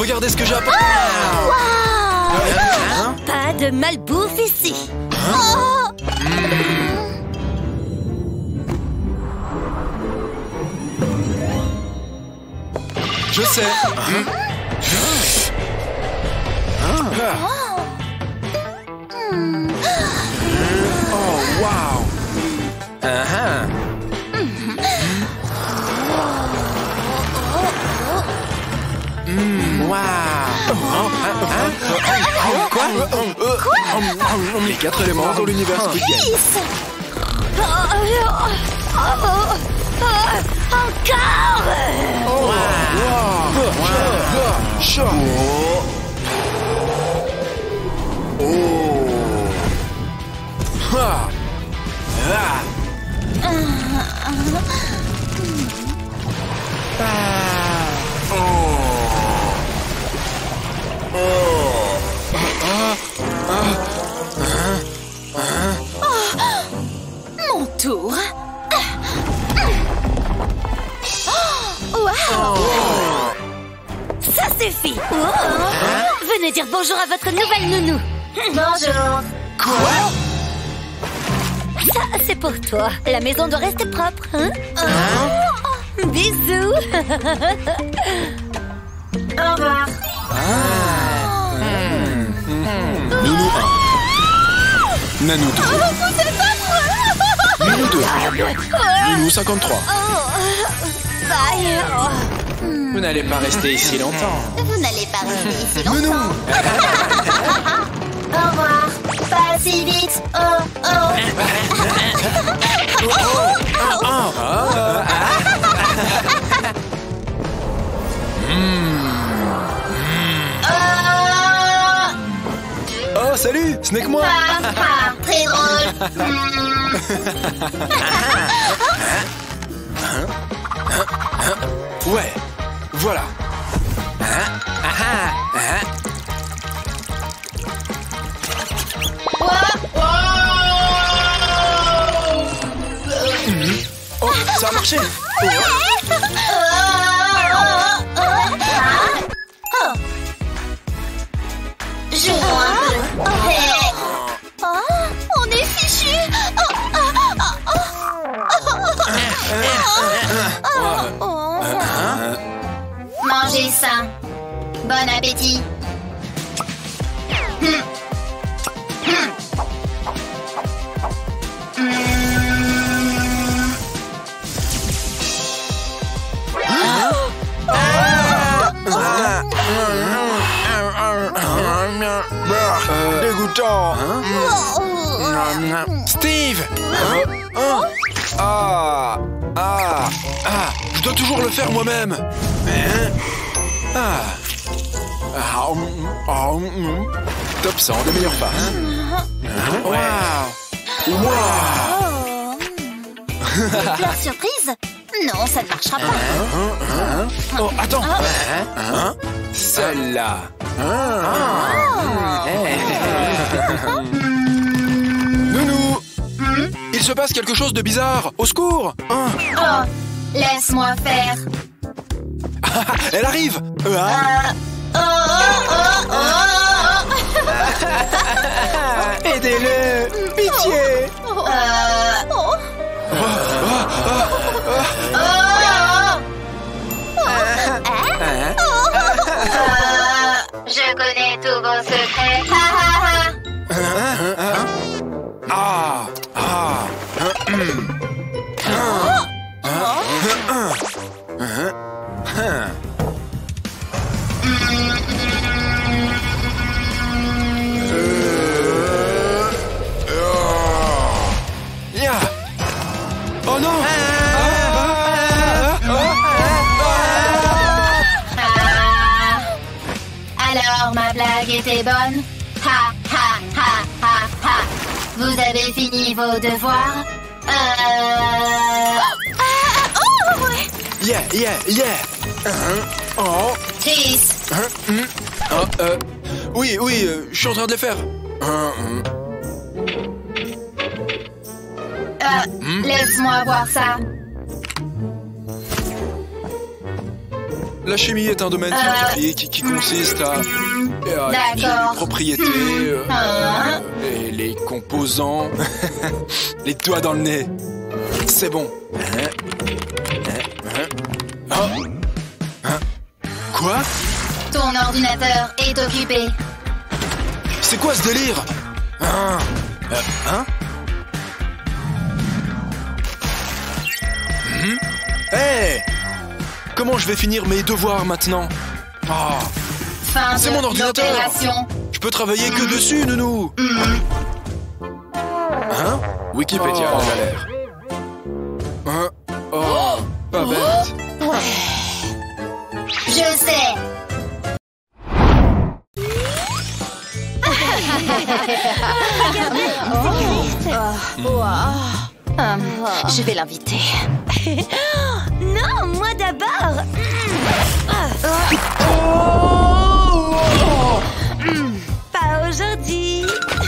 Regardez ce que j'ai apporté. Pas de malbouffe ici. Je sais. Oh, waouh. Quoi? Les 4 éléments dans l'univers Squid Game. Peace. Encore. Chaud. Mon tour. Wow. Ça suffit. Venez dire bonjour à votre nouvelle nounou. Bonjour. Quoi? Ça, c'est pour toi. La maison doit rester propre, hein? Bisous. Au revoir. Nounou 1. Nanou 2. Vous êtes affreux. Nounou 2. Nounou 53. Bye. Vous n'allez pas rester ici longtemps. Vous n'allez pas rester ici Nounou. longtemps. Au revoir. Pas si vite. Oh, salut, ce n'est que moi. Très drôle. Ouais, voilà. Oh, ça a marché. On est fichu. Mangez sain. Bon appétit. Dégoûtant. Steve. Je dois toujours le faire moi-même. Top 100 des meilleures femmes. Waouh. Éclair surprise? Non, ça ne marchera pas. Oh, attends. Celle-là. Nounou. Il se passe quelque chose de bizarre. Au secours. Oh, laisse-moi faire. Elle arrive. Aidez-le. Pitié. Je connais tous vos secrets. Oh non. Alors ma blague était bonne. Ha ha ha ha ha. Vous avez fini vos devoirs. Yeah. Chris, Oui, je suis en train de les faire. laisse-moi voir ça. La chimie est un domaine scientifique qui consiste à étudier les propriétés, et les composants, les doigts dans le nez. C'est bon. Quoi? Ton ordinateur est occupé. C'est quoi ce délire? Hey! Comment je vais finir mes devoirs maintenant? Fin C'est mon ordinateur. d'opération. Je peux travailler que dessus, nounou. Wikipédia, galère. Pas bête. Je sais. Je vais l'inviter. Non, moi d'abord. Pas aujourd'hui.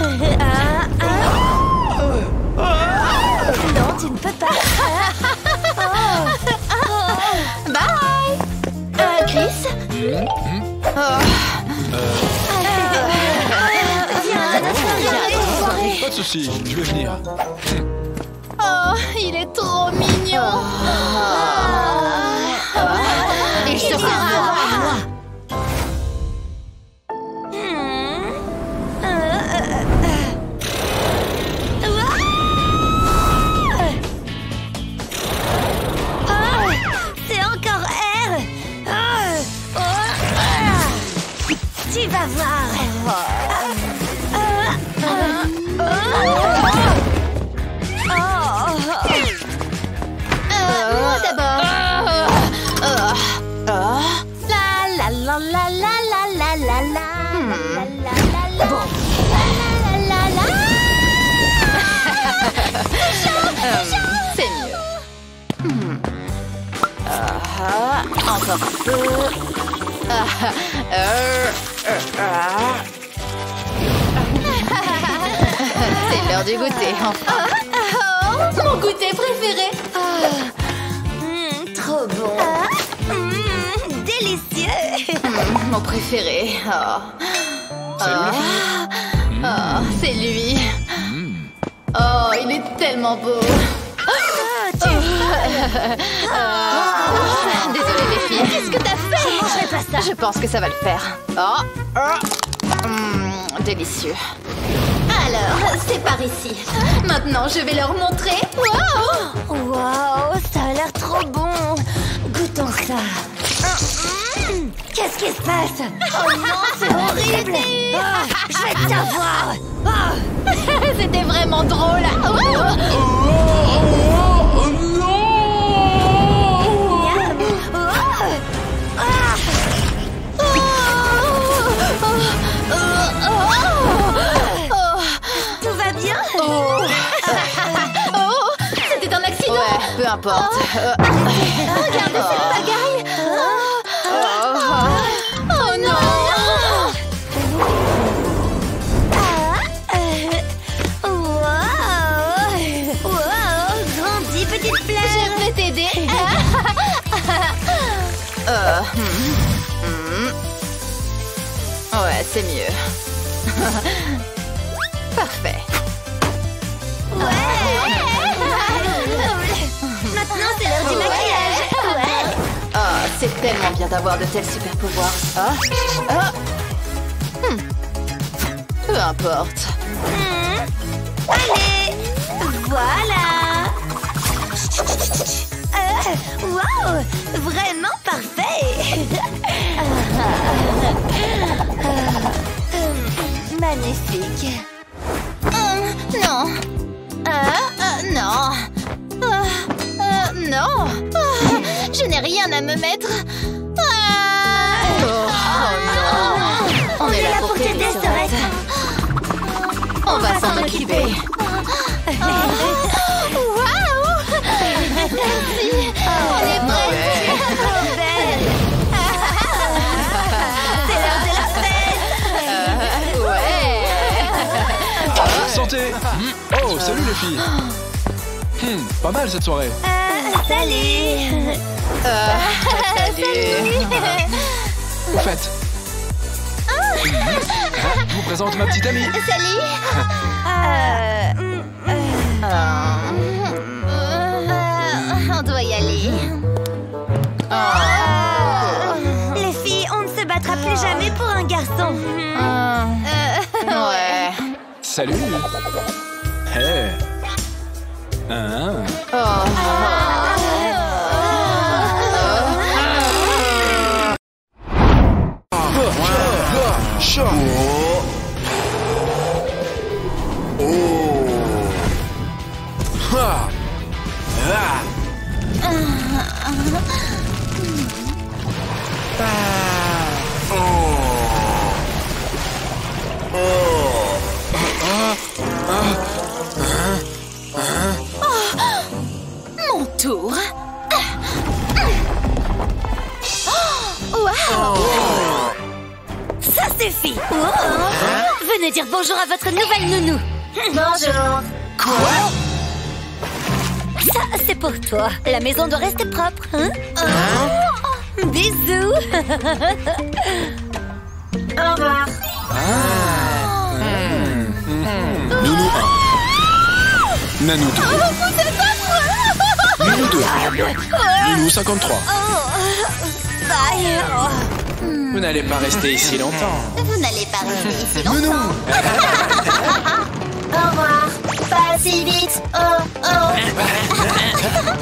Non, tu ne peux pas. Bye. Chris. Pas de soucis, je vais venir. Oh, il est trop mignon. Il se fera. C'est encore R. Tu vas voir. Moi d'abord. La la la la la la la la. Bon. C'est mieux. Encore un peu. C'est l'heure du goûter, enfin. Mon goûter préféré. Trop bon. Délicieux. Mon préféré. C'est lui. Oh, il est tellement beau. Désolée les filles. Qu'est-ce que t'as fait? Je mangerai pas ça. Je pense que ça va le faire. Délicieux. Alors, c'est par ici. Maintenant, je vais leur montrer. Wow, ça a l'air trop bon. Goûtons ça. Qu'est-ce qui se passe? Oh non, c'est horrible. Je vais t'avoir. C'était vraiment drôle. Tout va bien? C'était un accident. Ouais, peu importe. Regardez cette pagaille. Oh non. Wow, grandis, petite fleur. Je vais t'aider. Ouais, c'est mieux. Parfait. Maintenant, c'est l'heure du maquillage. Oh, c'est tellement bien d'avoir de tels super pouvoirs. Peu importe. Allez, voilà. Wow, vraiment parfait. Magnifique. Non. Non. Non. Je n'ai rien à me mettre. Oh non. On est là pour t'aider, Sorette. On va s'en occuper. Waouh! Merci. On est prêts. Trop belle. C'est l'heure de la fête. Ouais. Santé. Oh, salut les filles. Pas mal cette soirée. Salut. Salut. Au fait, je vous présente ma petite amie. Salut. On doit y aller. Les filles, on ne se battra plus jamais pour un garçon. Ouais. Salut. Hey. Hein? Chaud. Ah. Ah. Mon tour. Wow. Ça suffit. Venez dire bonjour à votre nouvelle nounou. Bonjour. Ça, c'est pour toi. La maison doit rester propre. Hein? Bisous. Au revoir. Nounou 1. Nanou 2. Nounou 2. Nounou 53. Bye. Vous n'allez pas rester ici longtemps. Vous n'allez pas rester ici Nounou. longtemps. Au revoir. Pas si vite. Oh, oh.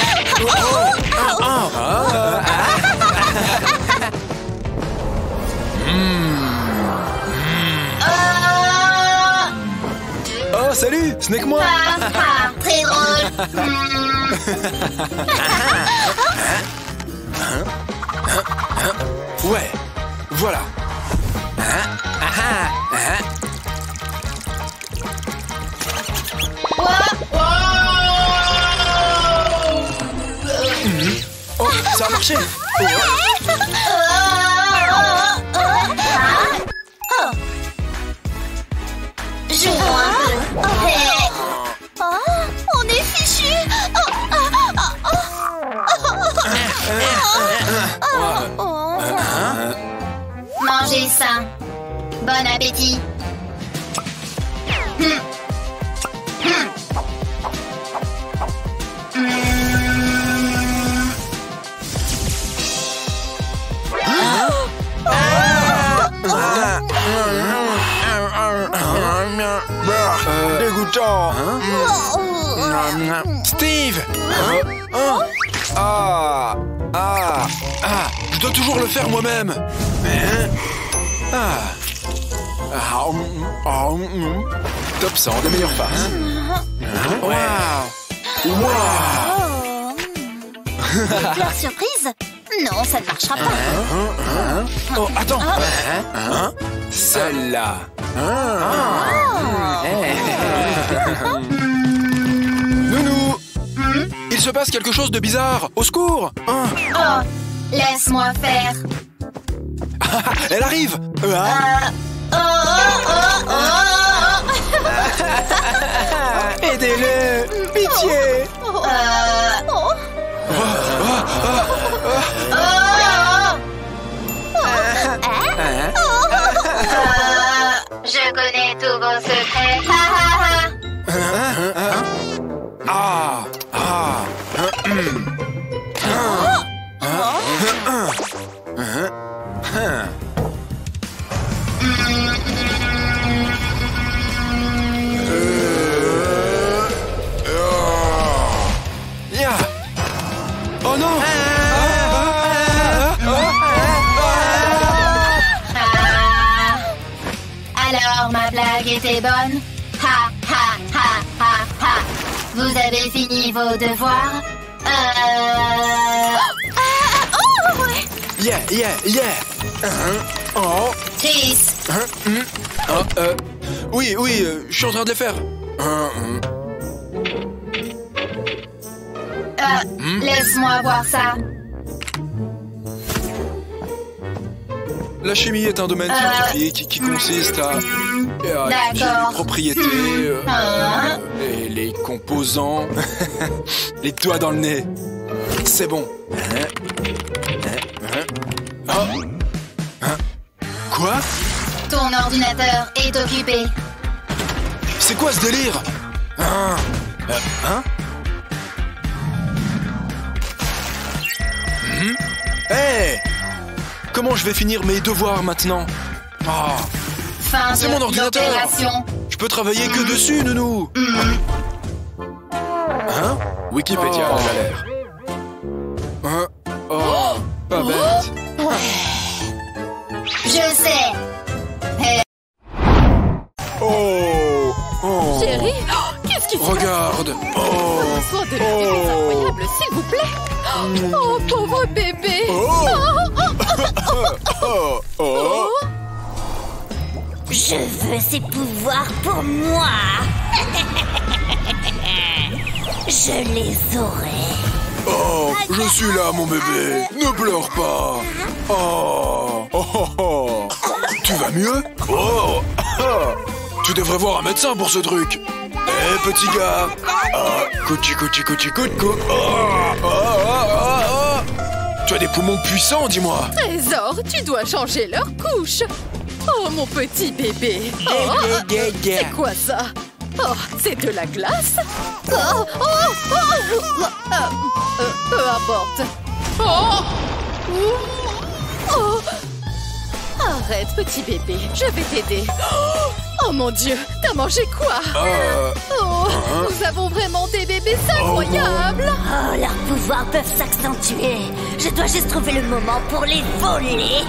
Oh, salut, ce n'est que moi. Très drôle. Ouais, voilà. Oh, ça a marché. Jouons un peu. On est fichu. Mangez sain. Bon appétit. Dégoûtant. Steve. Je dois toujours le faire moi-même. Top 100 de meilleure face. Waouh. Fleur surprise? Non, ça ne marchera pas. Oh, attends. Celle-là. Nounou. Il se passe quelque chose de bizarre. Au secours. Oh, laisse-moi faire. Elle arrive. Aidez-le. Pitié. Je connais tous vos secrets. Oh non. Alors, ma blague était bonne. Ha, ha, ha, ha, ha. Vous avez fini vos devoirs. Yeah. Oh. Chris. Oui, je suis en train de les faire. Laisse-moi voir ça. La chimie est un domaine scientifique qui consiste à étudier les propriétés et les composants, les doigts dans le nez. C'est bon. Oh. Quoi? Ton ordinateur est occupé. C'est quoi ce délire? Hein? Hey! Comment je vais finir mes devoirs maintenant? Ah, Fin c'est de mon ordinateur. l'opération. Je peux travailler que dessus, nounou. Hein? Wikipédia, j'ai l'air. Hein? Oh, pas bête. Je sais. Oh, oh. Chérie, qu'est-ce qui se passe? Regarde. Oh, Soin de la bébé incroyable, s'il vous plaît. Oh, pauvre bébé. oh. Je veux ces pouvoirs pour moi. Je les aurai. Oh, je suis là, mon bébé. Ne pleure pas. Oh, oh, oh, oh. Tu vas mieux? Oh, oh. Tu devrais voir un médecin pour ce truc. Eh, petit gars. Ah, couchi. Oh, oh, oh. Tu as des poumons puissants, dis-moi. Trésor, tu dois changer leur couche. Oh, mon petit bébé. Oh, c'est quoi ça? Oh, c'est de la glace? Peu importe. Oh. Arrête, petit bébé, je vais t'aider. Oh mon Dieu, t'as mangé quoi? Oh, nous avons vraiment des bébés incroyables. Oh, leurs pouvoirs peuvent s'accentuer. Je dois juste trouver le moment pour les voler.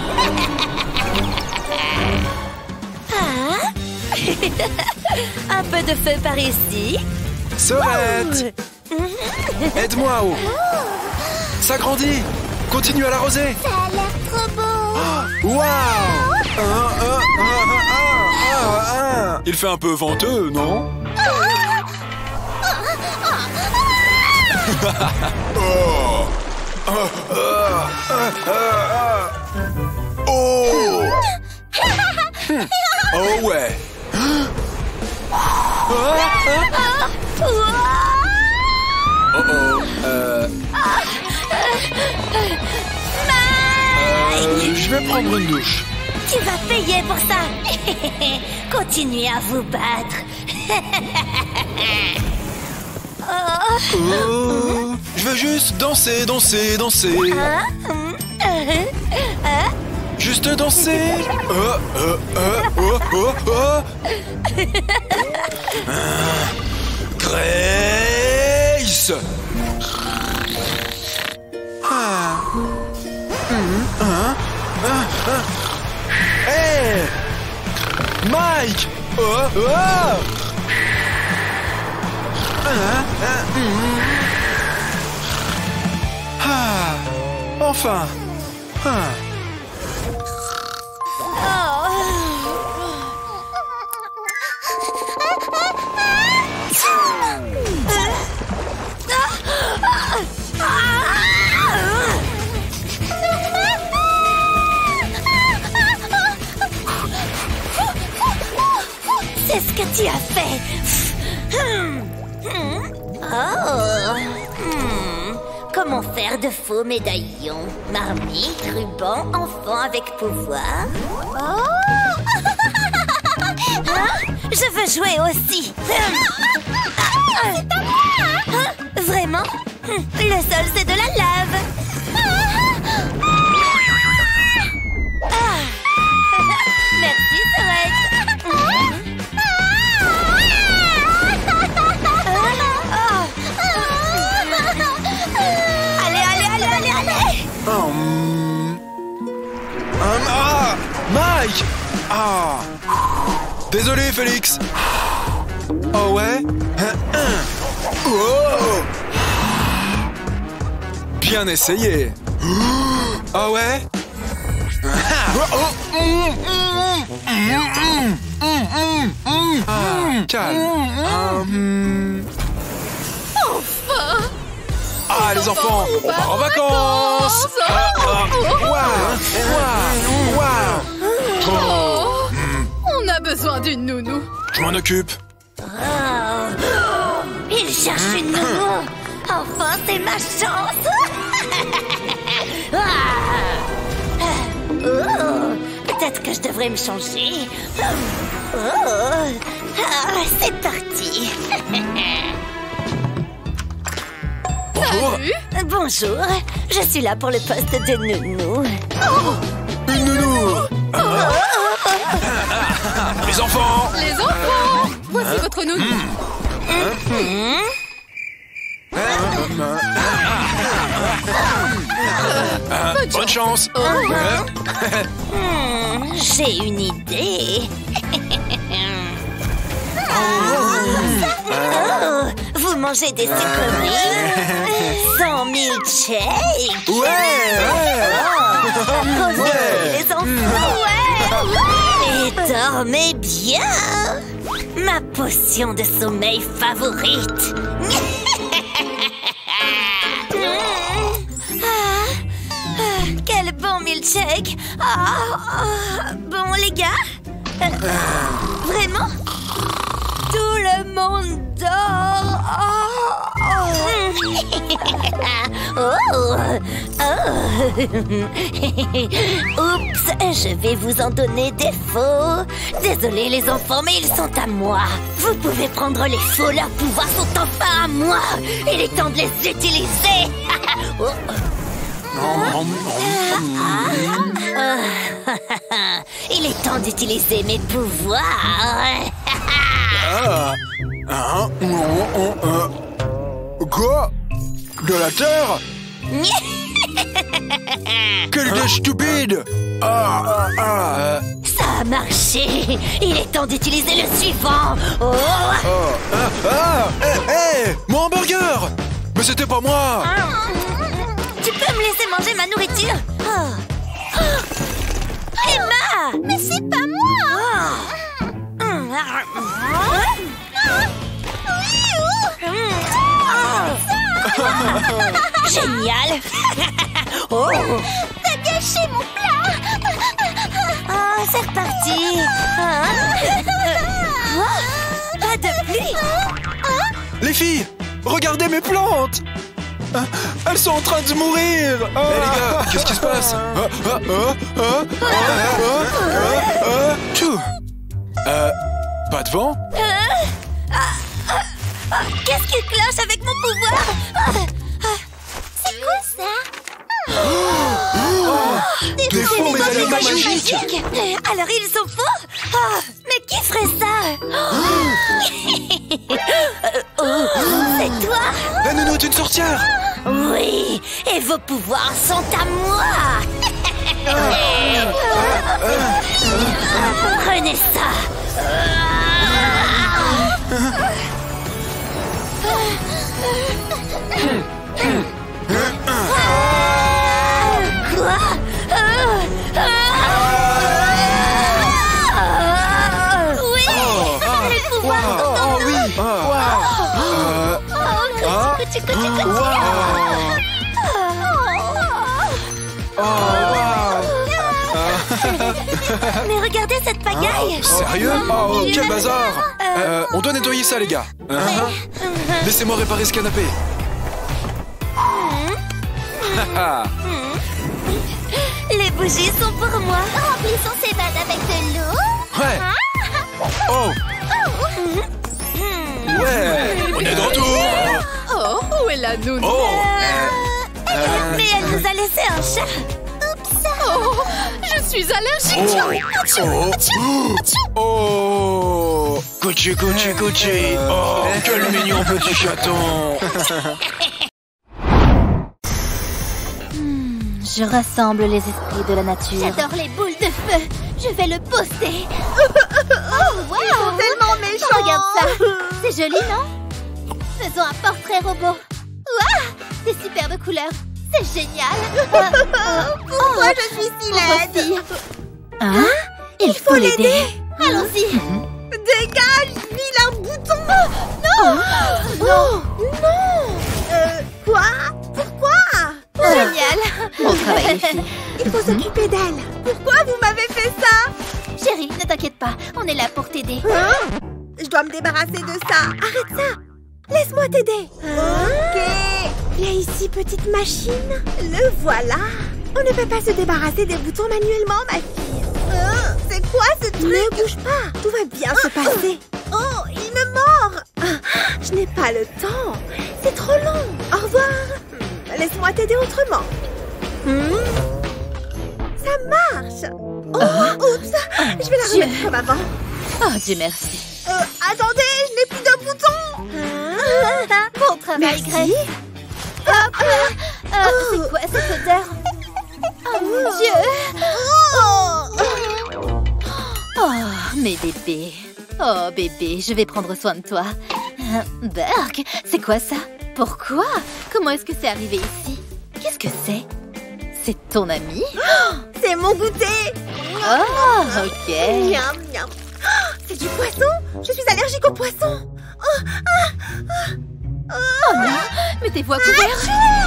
Un peu de feu par ici. Sorette. Aide-moi, oh. Ça grandit. Continue à l'arroser. Ça a l'air trop beau. Waouh. Il fait un peu venteux, non? Oh. Oh ouais. Je vais prendre une douche. Tu vas payer pour ça. Continuez à vous battre. Je veux juste danser. Juste danser. Grace. Hey, Mike. Enfin. C'est ce que tu as fait. Comment faire de faux médaillons? Marmite, ruban, enfant avec pouvoir. Je veux jouer aussi. Vraiment? Le sol, c'est de la lave. Merci, Sorette. Mike! Désolé, Félix. Oh ouais? Oh! Bien essayé. Ah ouais? Calme. Enfin! Ah, les enfants, on part en vacances! On a besoin d'une nounou. Je m'en occupe. Il cherche une nounou. Enfin, c'est ma chance. Oh, peut-être que je devrais me changer. C'est parti. Bonjour. Bonjour, je suis là pour le poste de nounou. Une nounou. Les enfants. Les enfants! Voici votre nounou. Bonne chance. J'ai une idée. Vous mangez des sucreries? 100 000 shakes? Revenez, les enfants! Et dormez bien! Ma potion de sommeil favorite! Quel bon milkshake! Bon, les gars? Vraiment? Tout le monde dort! Oups, je vais vous en donner des faux. Désolé les enfants, mais ils sont à moi. Vous pouvez prendre les faux, leurs pouvoirs sont enfin à moi. Il est temps de les utiliser. Il est temps d'utiliser mes pouvoirs. Quoi? De la terre? Quelle idée stupide! Ça a marché. Il est temps d'utiliser le suivant. Mon hamburger! Mais c'était pas moi! Tu peux me laisser manger ma nourriture? Emma! Mais c'est pas moi! Génial! T'as gâché mon plat! C'est reparti! Pas de pluie! Les filles, regardez mes plantes! Elles sont en train de mourir! Les gars, qu'est-ce qui se passe? Tchou. Pas de vent? Qu'est-ce qui cloche avec mon pouvoir? C'est quoi ça? Des faux médaillons magiques! Alors ils sont faux? Mais qui ferait ça? C'est toi? La nounou est une sorcière! Oui, et vos pouvoirs sont à moi. Prenez ça. Quoi? Oui, les pouvoirs sont en oui! Mais regardez cette pagaille! Sérieux? Quel bazar! On doit nettoyer ça, les gars. Laissez-moi réparer ce canapé. Les bougies sont pour moi. Remplissons ces vannes avec de l'eau. Ouais. Ouais. On est de retour. Où est la nounou? Mais elle nous a laissé un chat. Je suis allergique. Couchi. Quel mignon petit chaton. Je rassemble les esprits de la nature. J'adore les boules de feu. Je vais le poster. Wow. Ils sont tellement méchants. Regarde ça. C'est joli, non? Faisons un portrait robot. Ouah, des superbes couleurs. C'est génial. Pourquoi je suis si laide? Hein? Il faut l'aider. Allons-y. Dégage, vilain bouton. Non. Non. Quoi? Pourquoi? Génial. Bon travail, les filles. Il faut s'occuper d'elle. Pourquoi vous m'avez fait ça? Chérie, ne t'inquiète pas. On est là pour t'aider. Je dois me débarrasser de ça. Arrête ça. Laisse-moi t'aider. Ok. Viens ici, petite machine. Le voilà. On ne peut pas se débarrasser des boutons manuellement, ma fille. C'est quoi ce truc? Ne bouge pas. Tout va bien se passer. Oh, il me mord. Je n'ai pas le temps. C'est trop long. Au revoir. Laisse-moi t'aider autrement. Ça marche. Oh, oups. Je vais la remettre comme avant. Oh, Dieu merci. Attendez, je n'ai plus de boutons. Bon travail, Grace. C'est quoi cette odeur? Oh mon Dieu. Oh, mes bébés. Oh, bébé, je vais prendre soin de toi. Burke, c'est quoi ça? Pourquoi? Comment est-ce que c'est arrivé ici? Qu'est-ce que c'est? C'est ton ami? C'est mon goûter. Oh, ok. Miam, miam. C'est du poisson. Je suis allergique aux poissons. Oh non, mettez-vous à couvert.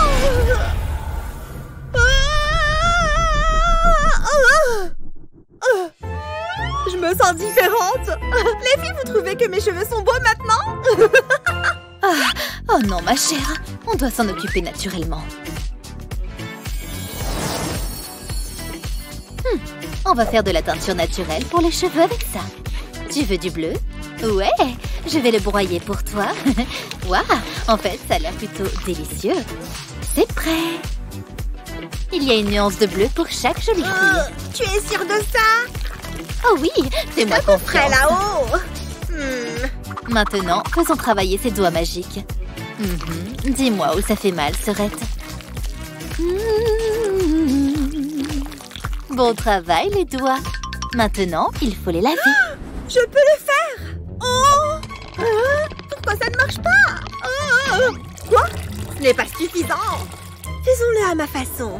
Je me sens différente. Les filles, vous trouvez que mes cheveux sont beaux maintenant? Oh non, ma chère, on doit s'en occuper naturellement. On va faire de la teinture naturelle pour les cheveux avec ça. Tu veux du bleu? Ouais, je vais le broyer pour toi. Waouh, en fait, ça a l'air plutôt délicieux. C'est prêt. Il y a une nuance de bleu pour chaque jolie fille. Tu es sûre de ça? Oh oui, fais-moi confiance. Prêt là-haut. Maintenant, faisons travailler ces doigts magiques. Dis-moi où ça fait mal, Sorette. Bon travail, les doigts. Maintenant, il faut les laver. Je peux le faire. Pourquoi ça ne marche pas? Quoi? Ce n'est pas suffisant. Faisons-le à ma façon.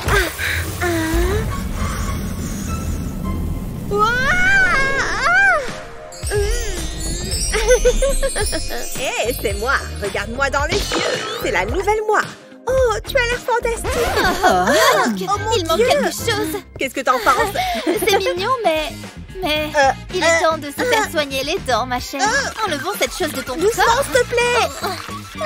Hé, c'est moi. Regarde-moi dans les yeux. C'est la nouvelle moi. Oh, tu as l'air fantastique. Il manque quelque chose. Qu'est-ce que t'en penses? C'est mignon, mais il est temps de se faire soigner les dents, ma chère. Enlevons cette chose de ton doucement, corps. s'il te plaît.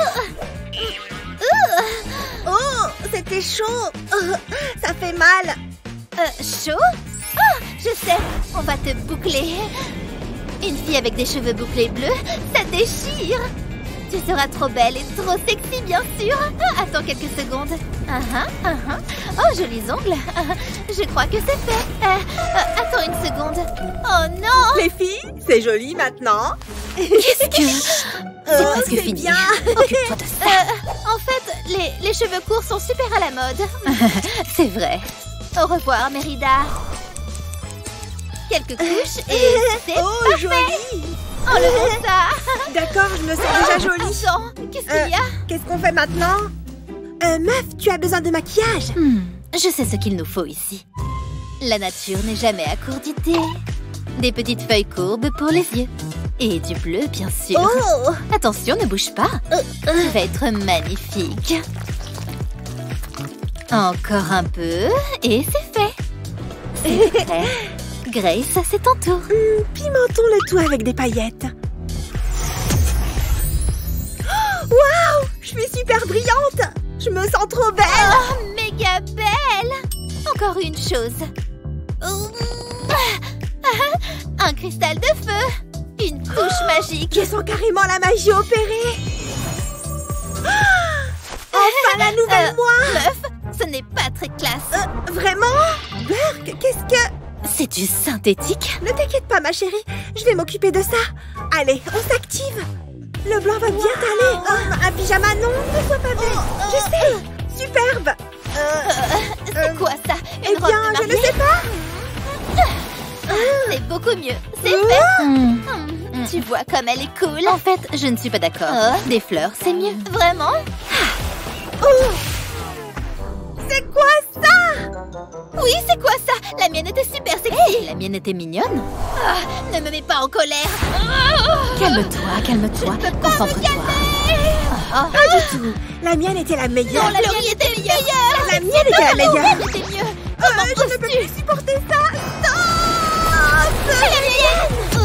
Oh, c'était chaud. Ça fait mal. Chaud? Oh, je sais, on va te boucler. Une fille avec des cheveux bouclés bleus, ça déchire. Tu seras trop belle et trop sexy, bien sûr. Attends quelques secondes. Oh, jolis ongles. Je crois que c'est fait. Attends une seconde. Oh non! Les filles, c'est joli maintenant. Qu'est-ce que... C'est presque c'est fini. bien. Occupe-toi de ça. En fait, les cheveux courts sont super à la mode. C'est vrai. Au revoir, Mérida. Quelques couches et c'est Oh, joli. enlevons ça. D'accord, je me sens déjà jolie. Attends, qu'est-ce qu'il y a? Qu'est-ce qu'on fait maintenant? Meuf, tu as besoin de maquillage? Je sais ce qu'il nous faut ici. La nature n'est jamais à court d'idées. Des petites feuilles courbes pour les yeux. Et du bleu, bien sûr. Oh! Attention, ne bouge pas. Ça va être magnifique. Encore un peu, et c'est fait. C'est prêt. Grace, c'est ton tour. Pimentons le tout avec des paillettes. Waouh! Je suis super brillante! Je me sens trop belle! Oh, méga belle! Encore une chose. Un cristal de feu. Une touche magique. Je sens carrément la magie opérée! Enfin, la nouvelle moi! Meuf, ce n'est pas très classe. Vraiment? Burke, qu'est-ce que... C'est du synthétique. Ne t'inquiète pas, ma chérie. Je vais m'occuper de ça. Allez, on s'active. Le blanc va bien t'aller. Un pyjama, non, ne sois pas bête. Je sais. Superbe. C'est quoi ça? Une Eh robe bien, de je ne mariée? sais pas. C'est beaucoup mieux. C'est fait. Tu vois comme elle est cool. En fait, je ne suis pas d'accord. Des fleurs, c'est mieux. Vraiment? C'est quoi ça? Oui, c'est quoi ça? La mienne était super sexy. La mienne était mignonne. Ne me mets pas en colère. Calme-toi, calme-toi. Concentre-toi. Pas du tout. La mienne était la meilleure. Non, la mienne était meilleure. La mienne était la meilleure. La mienne était mieux. Comment Je ne peux oses-tu? plus supporter ça. C'est la mienne.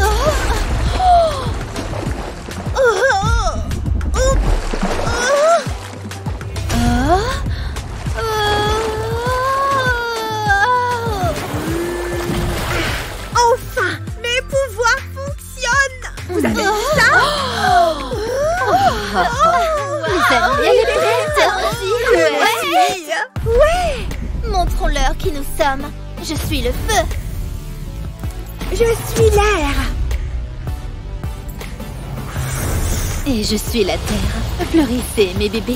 Vous avez vu ça? Les amis, elle est prête. Ouais. Montrons-leur qui nous sommes. Je suis le feu. Je suis l'air. Et je suis la terre. Fleurissez, mes bébés.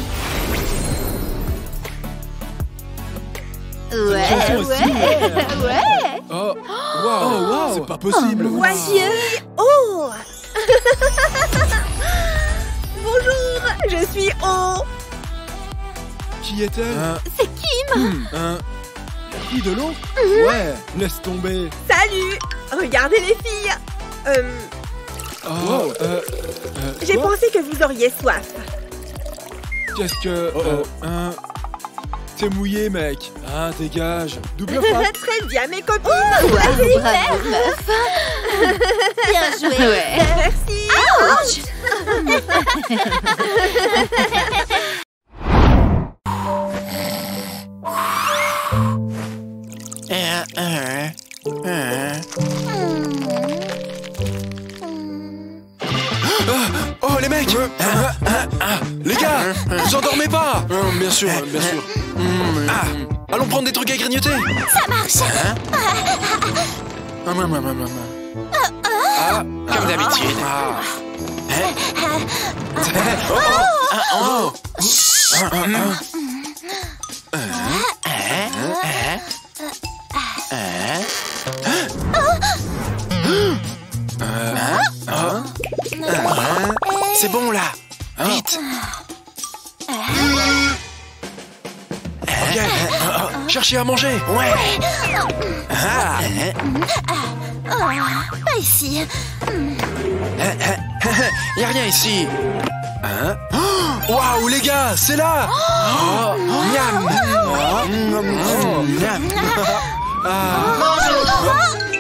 Ouais. Oh, wow, c'est pas possible. Voici eau. Bonjour, je suis eau. Qui est-elle? C'est Kim. Qui de l'eau? Ouais, laisse tomber. Salut. Regardez les filles. Wow, J'ai pensé que vous auriez soif. Qu'est-ce que... T'es mouillé, mec. Ah, dégage. Double frappe. Très bien, mes copines. Bravo, meuf. Bien joué. Ouais. Merci. Ouch. Oh, les mecs. Les gars, vous endormez pas? Bien sûr, bien sûr. Allons prendre des trucs à grignoter. Ça marche. Comme d'habitude. C'est bon, là. Vite. Cherchez à manger. Ouais. Pas ici. Y'a rien ici. Waouh, les gars, c'est là. Miam. Miam. Bonjour.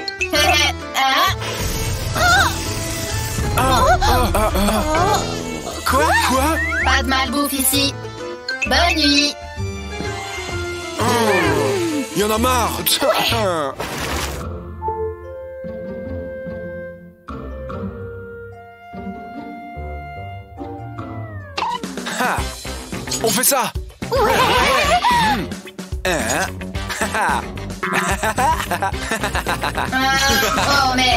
Quoi? Pas de malbouffe ici. Bonne nuit. Y en a marre. On fait ça. Oh, mais...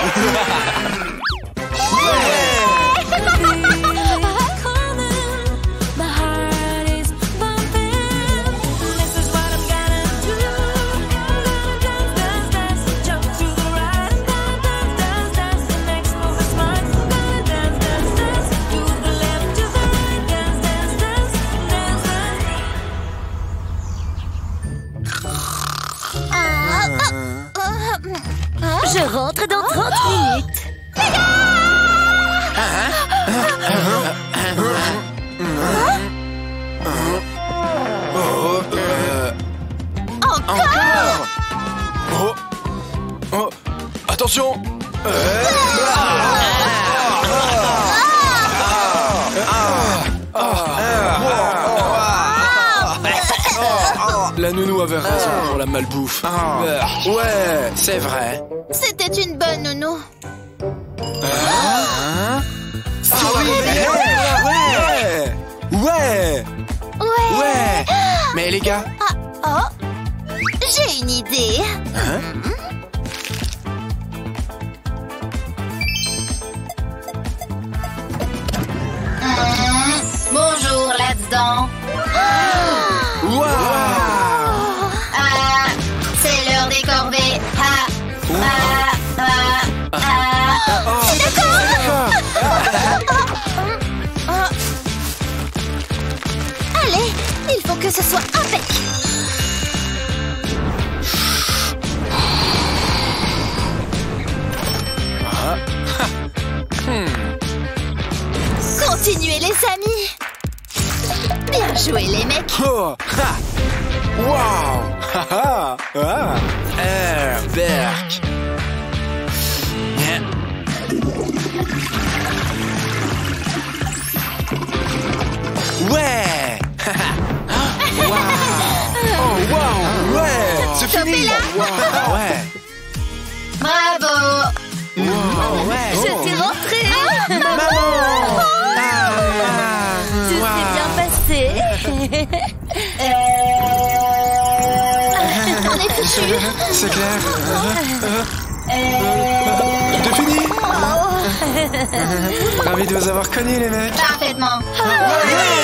Je rentre dans 30 minutes. Encore. Oh. Attention. La nounou avait raison pour la malbouffe. Ouais, C'est vrai. C'était une bonne nounou. Ouais. Mais les gars, J'ai une idée. Bonjour là-dedans. C'est l'heure des corvées. Allez, il faut que ce soit impec. Continuez les amis. Bien joué les mecs. Berk. Ouais. Ouais. C'est fini. Ouais. Bravo. Je t'ai rentré. C'est clair. C'est fini. Ravi de vous avoir connus, les mecs. Parfaitement.